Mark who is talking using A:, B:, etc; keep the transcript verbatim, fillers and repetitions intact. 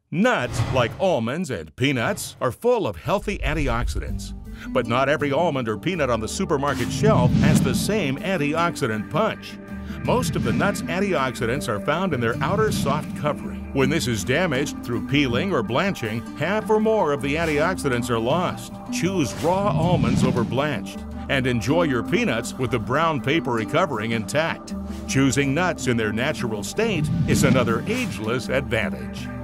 A: Nuts, like almonds and peanuts, are full of healthy antioxidants. But not every almond or peanut on the supermarket shelf has the same antioxidant punch. Most of the nuts' antioxidants are found in their outer soft covering. When this is damaged through peeling or blanching, half or more of the antioxidants are lost. Choose raw almonds over blanched, and enjoy your peanuts with the brown papery covering intact. Choosing nuts in their natural state is another ageless advantage.